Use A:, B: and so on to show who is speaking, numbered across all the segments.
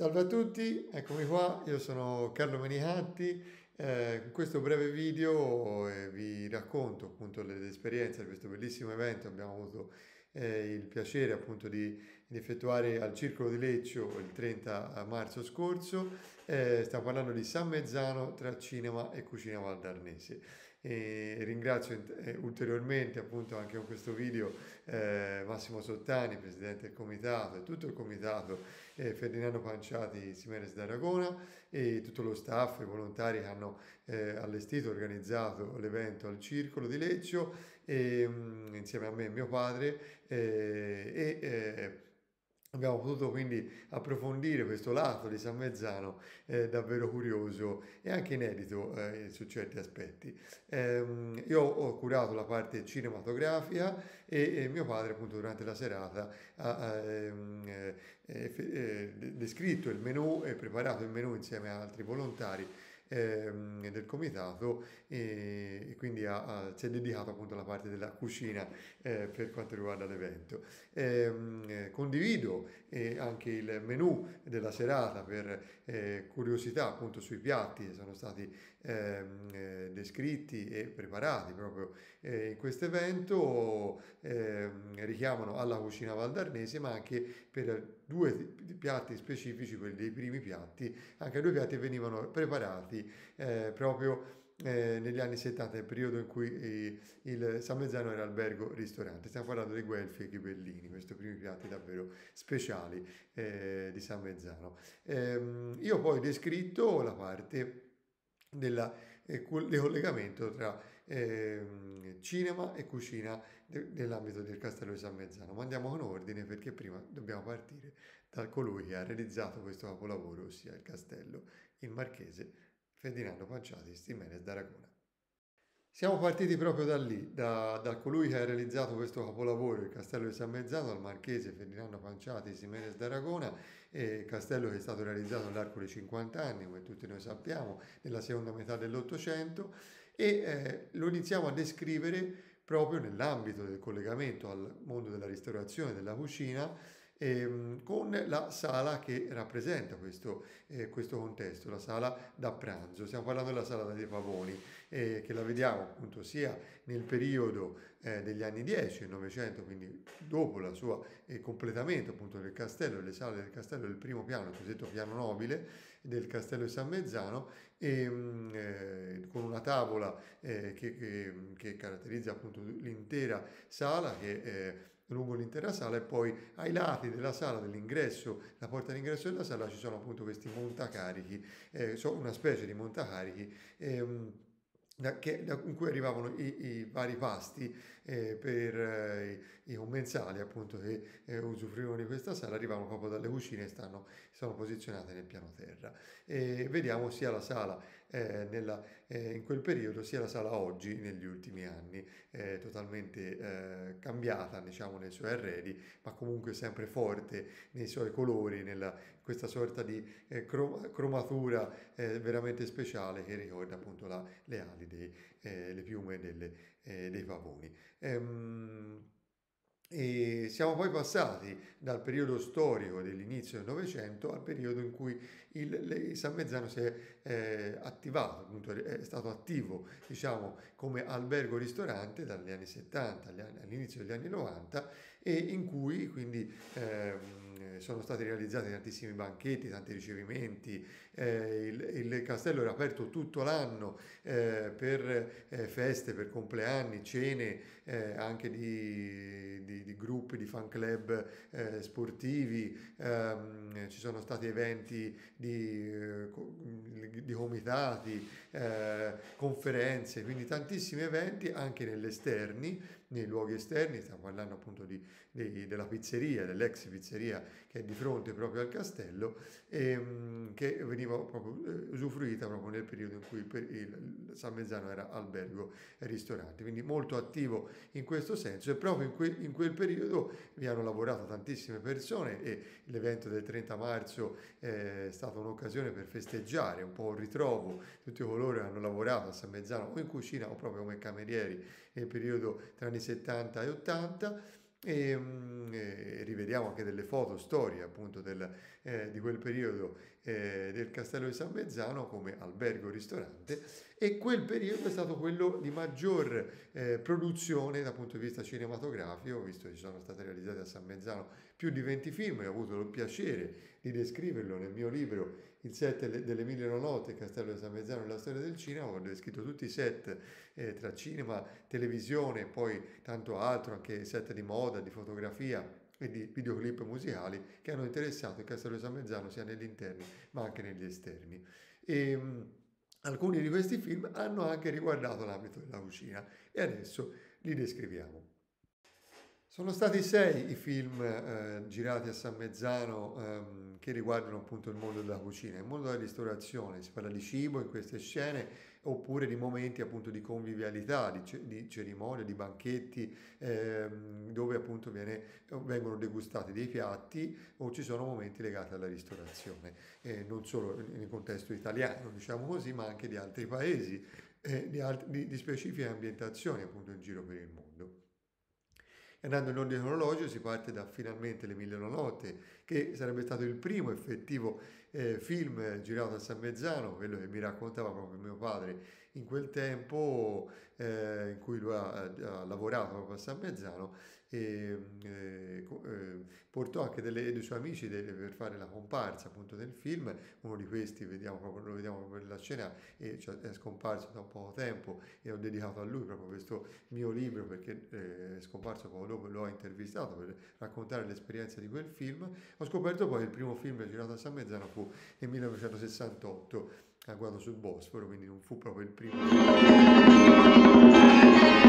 A: Salve a tutti, eccomi qua, io sono Carlo Menihatti. In questo breve video vi racconto appunto le esperienze di questo bellissimo evento. Abbiamo avuto il piacere appunto di effettuare al Circolo di Leccio il 30 marzo scorso. Stiamo parlando di San Mezzano tra cinema e cucina valdarnese. Ringrazio ulteriormente appunto anche con questo video Massimo Sottani, presidente del comitato, e tutto il comitato, Ferdinando Panciati, Simenes d'Aragona, e tutto lo staff, i volontari che hanno allestito e organizzato l'evento al Circolo di Leccio, insieme a me e mio padre. Abbiamo potuto quindi approfondire questo lato di San Mezzano davvero curioso e anche inedito su certi aspetti. Io ho curato la parte cinematografica e mio padre appunto durante la serata ha descritto il menù e preparato il menù insieme a altri volontari del comitato, e quindi si è dedicato appunto alla parte della cucina per quanto riguarda l'evento. Condivido anche il menù della serata per curiosità appunto sui piatti che sono stati descritti e preparati proprio in questo evento. Richiamano alla cucina valdarnese, ma anche per due piatti specifici, quelli dei primi piatti, anche due piatti venivano preparati proprio negli anni 70, nel periodo in cui il San Mezzano era albergo ristorante. Stiamo parlando dei guelfi e ghibellini, questi primi piatti davvero speciali di San Mezzano. Io poi ho descritto la parte del collegamento tra cinema e cucina nell'ambito del Castello di San Mezzano, ma andiamo con ordine perché prima dobbiamo partire da colui che ha realizzato questo capolavoro, ossia il castello, il marchese Ferdinando Panciati Ximenes d'Aragona. Siamo partiti proprio da lì, da colui che ha realizzato questo capolavoro, il Castello di San Mezzano, dal marchese Ferdinando Panciati Ximenes d'Aragona, castello che è stato realizzato nell'arco di 50 anni, come tutti noi sappiamo, nella seconda metà dell'Ottocento, e lo iniziamo a descrivere proprio nell'ambito del collegamento al mondo della ristorazione e della cucina, con la sala che rappresenta questo contesto, la sala da pranzo. Stiamo parlando della sala dei Pavoni, che la vediamo appunto sia nel periodo degli anni 10 e 900, quindi dopo il suo completamento appunto del castello, delle sale del castello del primo piano, il cosiddetto piano nobile del castello di San Mezzano, con una tavola che caratterizza appunto l'intera sala, lungo l'intera sala, e poi ai lati della sala, dell'ingresso, la porta d'ingresso della sala, ci sono appunto questi montacarichi, una specie di montacarichi in cui arrivavano i vari pasti per i commensali appunto che usufruivano di questa sala, arrivavano proprio dalle cucine e sono posizionate nel piano terra. Vediamo sia la sala in quel periodo sia la sala oggi negli ultimi anni, totalmente cambiata diciamo nei suoi arredi, ma comunque sempre forte nei suoi colori, questa sorta di cromatura veramente speciale che ricorda appunto le ali, le piume dei pavoni. E siamo poi passati dal periodo storico dell'inizio del Novecento al periodo in cui il San Mezzano si è attivato, appunto, è stato attivo diciamo, come albergo-ristorante dagli anni 70 all'inizio degli anni 90, e in cui quindi sono stati realizzati tantissimi banchetti, tanti ricevimenti. Il castello era aperto tutto l'anno per feste, per compleanni, cene, anche di gruppi, di fan club sportivi. Ci sono stati eventi di comitati, conferenze, quindi tantissimi eventi anche nell'esterni, nei luoghi esterni. Stiamo parlando appunto della pizzeria, dell'ex pizzeria che è di fronte proprio al castello, che veniva proprio usufruita proprio nel periodo in cui il San Mezzano era albergo e ristorante, quindi molto attivo in questo senso. E proprio in quel periodo vi hanno lavorato tantissime persone, e l'evento del 30 marzo è stata un'occasione per festeggiare un po' un ritrovo tutti coloro che hanno lavorato a San Mezzano o in cucina o proprio come camerieri nel periodo tra anni 70 e 80. E rivediamo anche delle foto, storie appunto di quel periodo del Castello di San Mezzano come albergo-ristorante, e quel periodo è stato quello di maggior produzione dal punto di vista cinematografico, visto che ci sono state realizzate a San Mezzano più di 20 film, e ho avuto il piacere di descriverlo nel mio libro Il set delle mille e una notte, Castello di San Mezzano e la storia del cinema. Ho descritto tutti i set tra cinema, televisione e poi tanto altro, anche set di moda, di fotografia e di videoclip musicali che hanno interessato il Castello di San Mezzano sia negli interni ma anche negli esterni. E, alcuni di questi film hanno anche riguardato l'ambito della cucina e adesso li descriviamo. Sono stati 6 i film girati a San Mezzano che riguardano appunto il mondo della cucina, il mondo della ristorazione. Si parla di cibo in queste scene, oppure di momenti appunto di convivialità, di cerimonie, di banchetti, dove appunto vengono degustati dei piatti o ci sono momenti legati alla ristorazione, non solo nel contesto italiano, diciamo così, ma anche di altri paesi, di specifiche ambientazioni appunto in giro per il mondo. Andando in ordine cronologico si parte da Finalmente le mille e una notte, che sarebbe stato il primo effettivo film girato a San Mezzano, quello che mi raccontava proprio mio padre in quel tempo, in cui lui ha lavorato proprio a San Mezzano, e portò anche dei suoi amici per fare la comparsa appunto del film. Uno di questi lo vediamo proprio nella scena, e cioè, è scomparso da un poco tempo, e ho dedicato a lui proprio questo mio libro perché è scomparso poco dopo, l'ho intervistato per raccontare l'esperienza di quel film. Ho scoperto poi che il primo film girato a San Mezzano fu nel 1968 a Guado sul Bosforo, quindi non fu proprio il primo.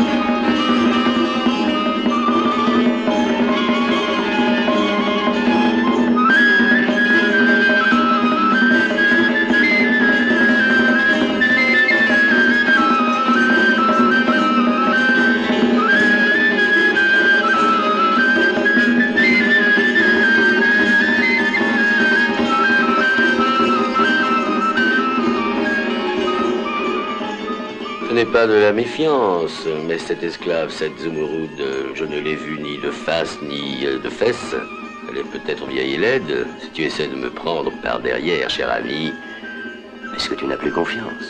B: Ce n'est pas de la méfiance, mais cette esclave, cette Zumurude, je ne l'ai vue ni de face ni de fesses. Elle est peut-être vieille et laide. Si tu essaies de me prendre par derrière, cher ami, est-ce que tu n'as plus confiance?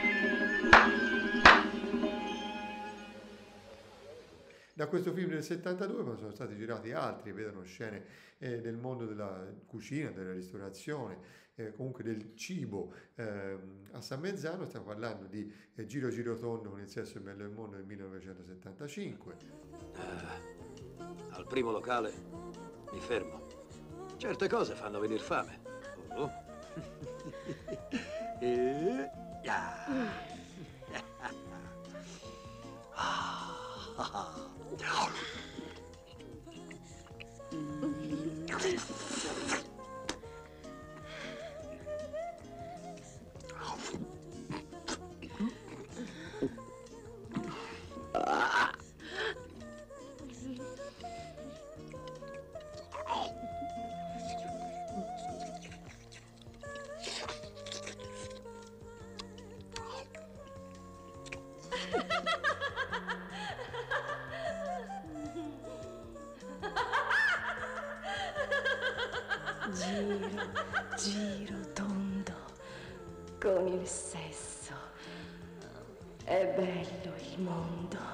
A: Da questo film del 72 poi sono stati girati altri, vedono scene del mondo della cucina, della ristorazione, comunque del cibo a San Mezzano. Stiamo parlando di Giro Giro Tondo con Il sesso è bello il mondo del 1975.
C: Al primo locale mi fermo. Certe cose fanno venire fame. Oh.
D: Giro, giro tondo, con il sesso. È bello il mondo.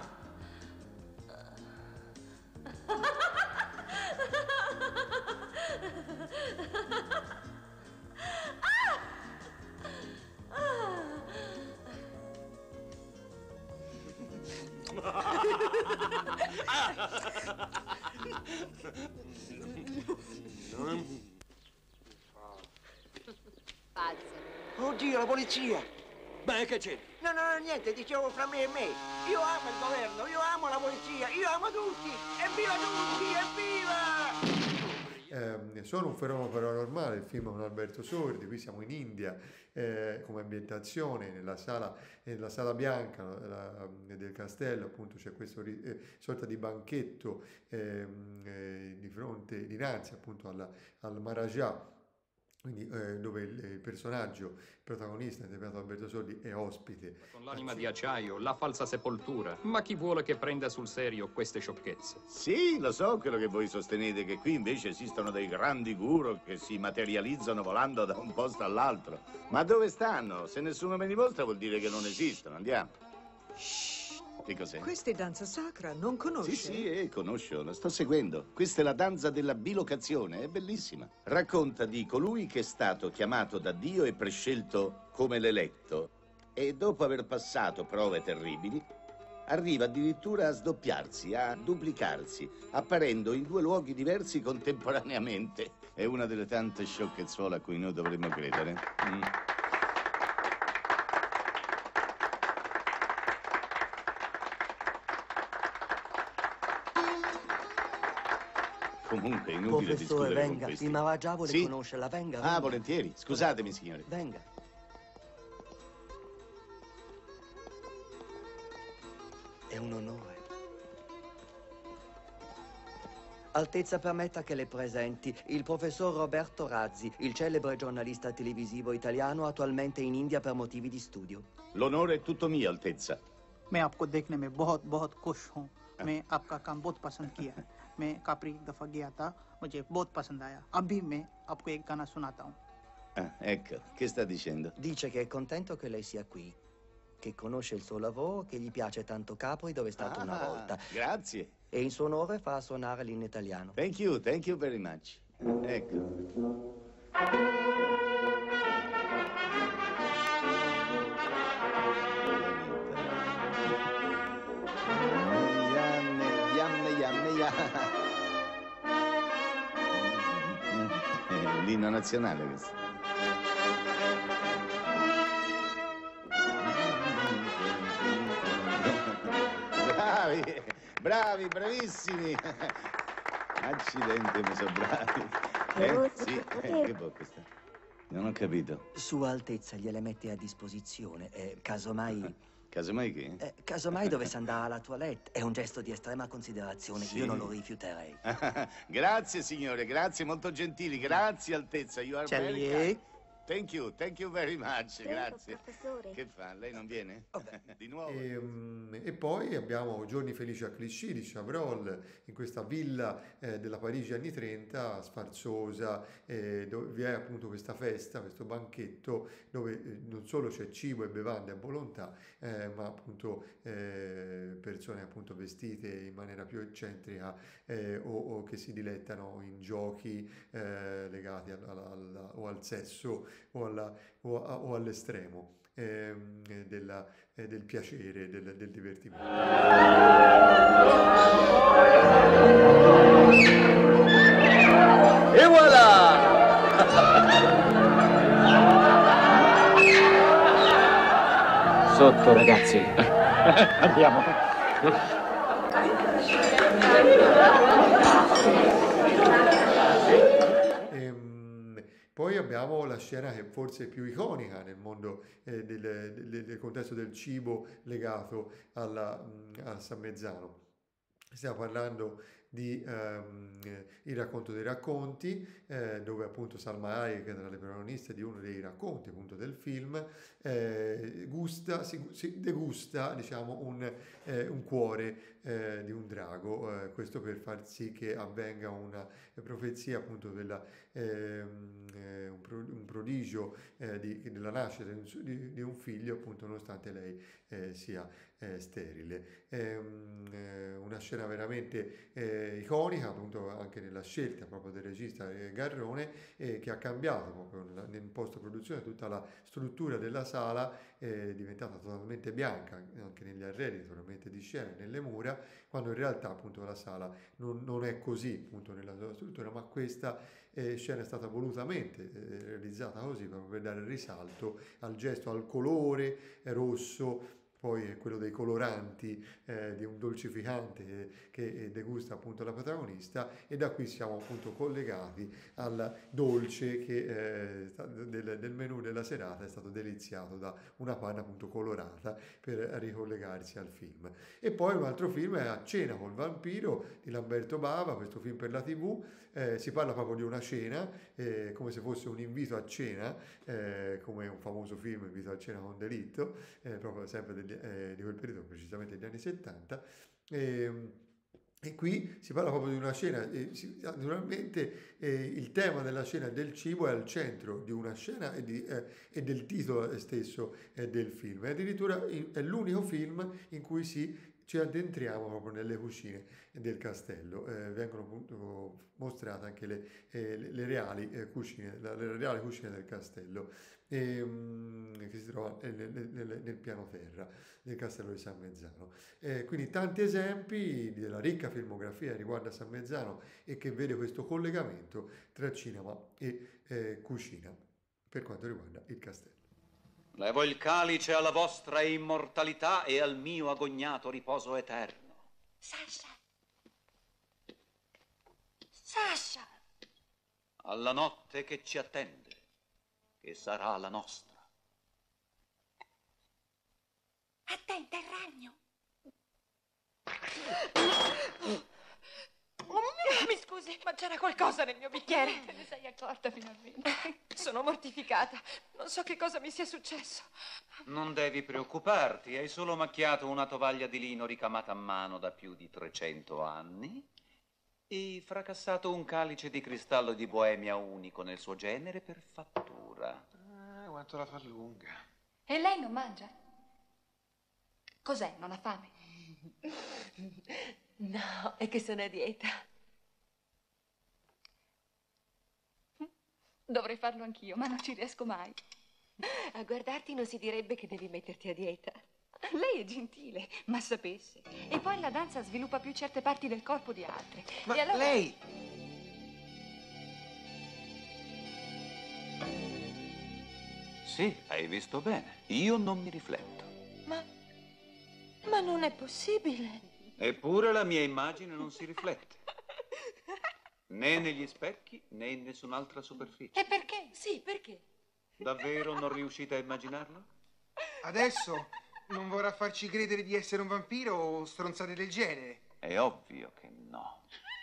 E: Oddio, la polizia!
C: Beh, che c'è?
E: No, niente, dicevo fra me e me. Io amo il governo, io amo la polizia, io amo tutti! Evviva tutti, evviva!
A: Sono un fenomeno paranormale, il film con Alberto Sordi. Qui siamo in India come ambientazione, nella sala bianca del castello, appunto c'è questo sorta di banchetto dinanzi appunto al Maharaja, quindi dove il personaggio, il protagonista interpretato da Alberto Sordi, è ospite.
F: Con l'anima di acciaio, la falsa sepoltura. Ma chi vuole che prenda sul serio queste sciocchezze?
G: Sì, lo so quello che voi sostenete, che qui invece esistono dei grandi guru che si materializzano volando da un posto all'altro. Ma dove stanno? Se nessuno me li mostra vuol dire che non esistono. Andiamo. Che cos'è?
H: Questa è danza sacra, non conosci?
G: Sì, conosco, la sto seguendo. Questa è la danza della bilocazione, è bellissima. Racconta di colui che è stato chiamato da Dio e prescelto come l'eletto e dopo aver passato prove terribili arriva addirittura a sdoppiarsi, a duplicarsi, apparendo in 2 luoghi diversi contemporaneamente. È una delle tante sciocchezzuole a cui noi dovremmo credere. Comunque è inutile
I: Professore,
G: discutere con
I: venga,
G: questi.
I: il Maharaja vuole
G: Sì?
I: conoscerla, venga,
G: Ah,
I: venga.
G: volentieri. Scusatemi, signore.
I: Venga. È un onore. Altezza, permetta che le presenti il professor Roberto Razzi, il celebre giornalista televisivo italiano attualmente in India per motivi di studio.
G: L'onore è tutto mio, Altezza.
J: मैं आपको देखने में बहुत बहुत खुश हूँ मैं आपका काम बहुत पसंद किया है मैं काफी दफा गया था मुझे बहुत पसंद आया अभी मैं आपको एक गाना सुनाता हूँ
G: Ah, ecco, che sta dicendo?
I: Dice che è contento che lei sia qui, che conosce il suo lavoro, che gli piace tanto Capri dove è stato una volta.
G: Grazie.
I: E in suo onore fa suonare l'inno italiano.
G: Thank you very much. Ecco. L'inno nazionale questo. Bravi, bravissimi. Accidenti, ma sono bravi. Sì, che può questa? Non ho capito.
I: Sua Altezza gliele mette a disposizione, casomai...
G: Casomai che?
I: Casomai dovesse andare alla toilette. È un gesto di estrema considerazione,
G: Sì.
I: io non lo rifiuterei.
G: Grazie, signore, grazie, molto gentili. Grazie, Altezza. You are very
J: चलिए
G: kind. Thank you very much, grazie.
D: professore.
G: Che fa? Lei non viene? Di nuovo?
A: E poi abbiamo Giorni felici a Clichy di Chabrol, in questa villa della Parigi anni 30, sfarzosa, dove vi è appunto questa festa, questo banchetto, dove non solo c'è cibo e bevande a volontà, ma appunto persone appunto vestite in maniera più eccentrica o che si dilettano in giochi legati o al sesso o all'estremo del piacere, del divertimento.
E: E voilà!
C: Sotto, ragazzi. Andiamo.
A: Poi abbiamo la scena che forse è più iconica nel mondo del contesto del cibo legato a San Mezzano. Stiamo parlando di Il racconto dei racconti, dove appunto Salma Hayek, che è tra le protagoniste di uno dei racconti appunto del film, si degusta diciamo un cuore di un drago, questo per far sì che avvenga una profezia appunto un prodigio della nascita di un figlio appunto nonostante lei sia sterile. Una scena veramente iconica appunto anche nella scelta proprio del regista Garrone, che ha cambiato proprio in post produzione tutta la struttura della sala, è diventata totalmente bianca anche negli arredi naturalmente di scena e nelle mura, quando in realtà appunto la sala non è così appunto nella sua struttura, ma questa scena è stata volutamente realizzata così proprio per dare risalto al gesto, al colore rosso poi è quello dei coloranti, di un dolcificante che degusta appunto la protagonista, e da qui siamo appunto collegati al dolce che del menù della serata è stato deliziato da una panna appunto colorata per ricollegarsi al film. E poi un altro film è A cena col vampiro di Lamberto Bava, questo film per la TV. Si parla proprio di una cena, come se fosse un invito a cena, come un famoso film, Invito a cena con delitto, proprio sempre di quel periodo, precisamente degli anni 70. E qui si parla proprio di una cena, naturalmente il tema della cena e del cibo è al centro di una scena e del titolo stesso del film. E addirittura è l'unico film in cui ci addentriamo proprio nelle cucine del castello. Vengono appunto mostrate anche le reali cucine, la reale cucina del castello, che si trova nel piano terra del castello di San Mezzano. Quindi tanti esempi della ricca filmografia riguardo a San Mezzano e che vede questo collegamento tra cinema e cucina per quanto riguarda il castello.
K: Levo il calice alla vostra immortalità e al mio agognato riposo eterno.
L: Sasha! Sasha!
K: Alla notte che ci attende, che sarà la nostra.
L: Attenta il ragno! Mi scusi, ma c'era qualcosa nel mio bicchiere.
D: Te ne sei accorta finalmente.
L: Sono mortificata. Non so che cosa mi sia successo.
K: Non devi preoccuparti, hai solo macchiato una tovaglia di lino ricamata a mano da più di 300 anni e fracassato un calice di cristallo di Boemia unico nel suo genere per fattura.
C: Quanto la fa lunga.
D: E lei non mangia? Cos'è? Non ha fame?
L: No, è che sono a dieta.
D: Dovrei farlo anch'io, ma non ci riesco mai.
L: A guardarti non si direbbe che devi metterti a dieta.
D: Lei è gentile, ma sapesse. E poi la danza sviluppa più certe parti del corpo di altre.
C: Ma
D: e allora...
C: lei...
K: Sì, hai visto bene. Io non mi rifletto.
L: Ma non è possibile.
K: Eppure la mia immagine non si riflette. Né negli specchi, né in nessun'altra superficie.
L: E perché? Sì, perché?
K: Davvero non riuscite a immaginarlo?
C: Adesso non vorrà farci credere di essere un vampiro o stronzate del genere.
K: È ovvio che no.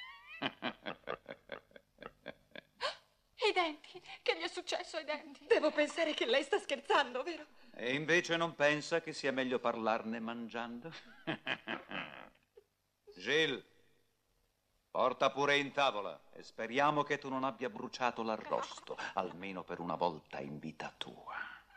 L: I denti? Che gli è successo ai denti? Devo pensare che lei sta scherzando, vero?
K: E invece non pensa che sia meglio parlarne mangiando? Gilles, porta pure in tavola e speriamo che tu non abbia bruciato l'arrosto, almeno per una volta in vita tua.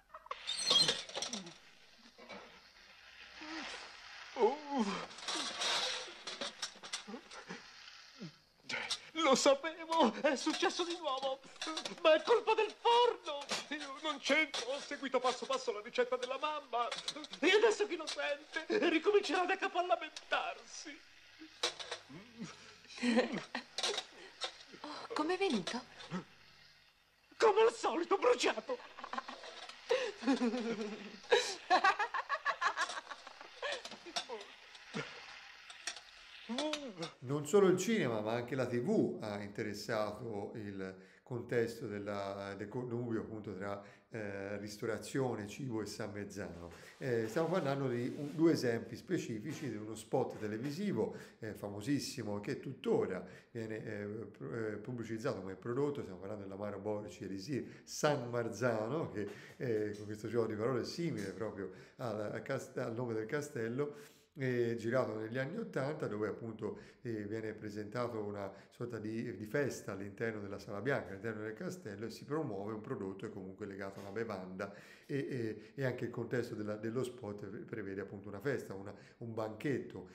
M: Lo sapevo, è successo di nuovo, ma è colpa del forno. Io non c'entro, ho seguito passo passo la ricetta della mamma e adesso che lo sente ricomincerà da capo a lamentarsi.
L: Oh, com'è venuto?
M: Come al solito, bruciato.
A: Non solo il cinema, ma anche la TV ha interessato il contesto del connubio appunto tra ristorazione, cibo e San Mezzano. Stiamo parlando di due esempi specifici di uno spot televisivo famosissimo che tuttora viene pubblicizzato come prodotto. Stiamo parlando dell'Amaro Borici Elisir San Marzano, che con questo gioco di parole è simile proprio al nome del castello. Girato negli anni '80, dove appunto viene presentato una sorta di festa all'interno della Sala Bianca, all'interno del castello, e si promuove un prodotto che comunque è legato a una bevanda e anche il contesto dello spot prevede appunto una festa, un banchetto.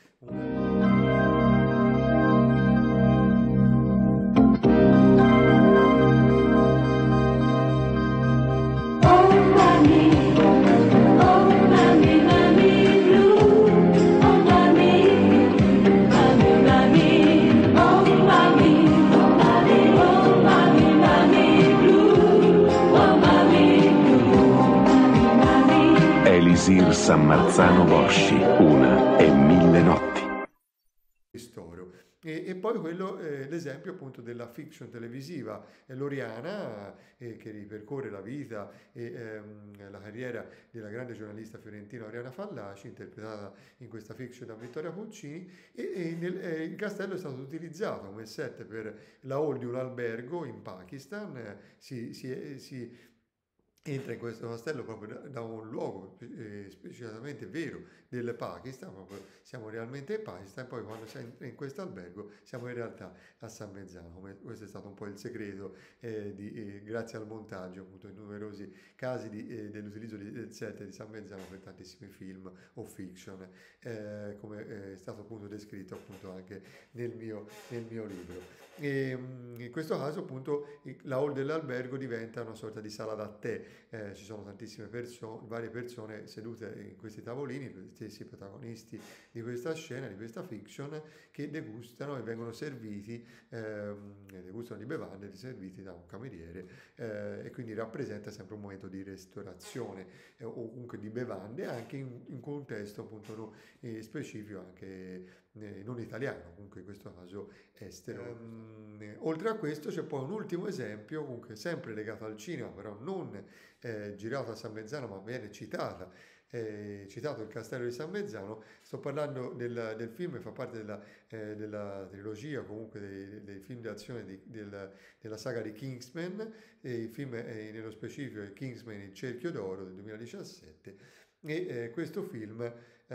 N: Elisir Sammarzano Bosci, Una e mille notti.
A: Ristoro. E poi quello, l'esempio appunto della fiction televisiva loriana che ripercorre la vita e la carriera della grande giornalista fiorentina Oriana Fallaci, interpretata in questa fiction da Vittoria Puccini, il castello è stato utilizzato come set per la hall di un albergo in Pakistan. Si entra in questo castello proprio da un luogo specificatamente vero del Pakistan, proprio siamo realmente in Pakistan, e poi quando si entra in questo albergo siamo in realtà a San Mezzano. Questo è stato un po' il segreto, grazie al montaggio, appunto, in numerosi casi dell'utilizzo del set di San Mezzano per tantissimi film o fiction, come è stato appunto descritto appunto anche nel mio libro. E in questo caso appunto la hall dell'albergo diventa una sorta di sala da tè, ci sono tantissime varie persone sedute in questi tavolini, gli stessi protagonisti di questa scena, di questa fiction, che degustano e vengono serviti, degustano di bevande serviti da un cameriere, e quindi rappresenta sempre un momento di ristorazione o comunque di bevande, anche in contesto appunto specifico, anche non italiano, comunque in questo caso estero. Oltre a questo c'è poi un ultimo esempio, comunque sempre legato al cinema, però non girato a San Mezzano, ma viene citato il Castello di San Mezzano. Sto parlando del film che fa parte della trilogia, comunque dei film d'azione della saga di Kingsman. Il film nello specifico è Kingsman Il cerchio d'oro del 2017, e questo film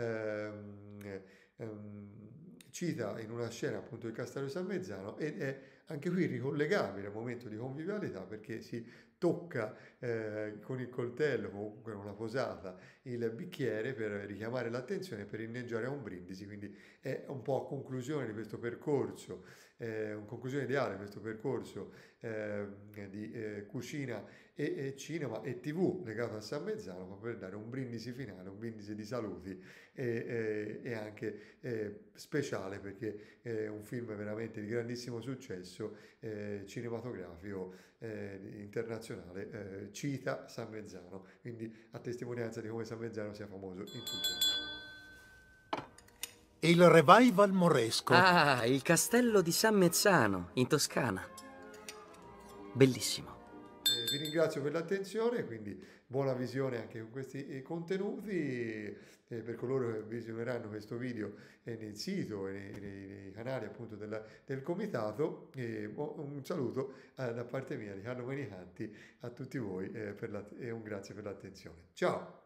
A: cita in una scena appunto il Castello di San Mezzano, ed è anche qui ricollegabile al momento di convivialità, perché si tocca con il coltello, comunque con una posata, il bicchiere per richiamare l'attenzione, per inneggiare a un brindisi. Quindi è un po' a conclusione di questo percorso, una conclusione ideale di questo percorso di cucina e cinema e TV legato a San Mezzano, proprio per dare un brindisi finale, un brindisi di saluti, e anche speciale, perché è un film veramente di grandissimo successo cinematografico internazionale, cita San Mezzano, quindi a testimonianza di come San Mezzano sia famoso in tutto.
O: Il revival moresco.
P: Ah, il castello di San Mezzano, in Toscana. Bellissimo.
A: Vi ringrazio per l'attenzione, quindi buona visione anche con questi contenuti. Per coloro che visioneranno questo video nel sito e nei canali appunto del comitato, un saluto da parte mia, di Carlo Menicanti, a tutti voi, e un grazie per l'attenzione. Ciao!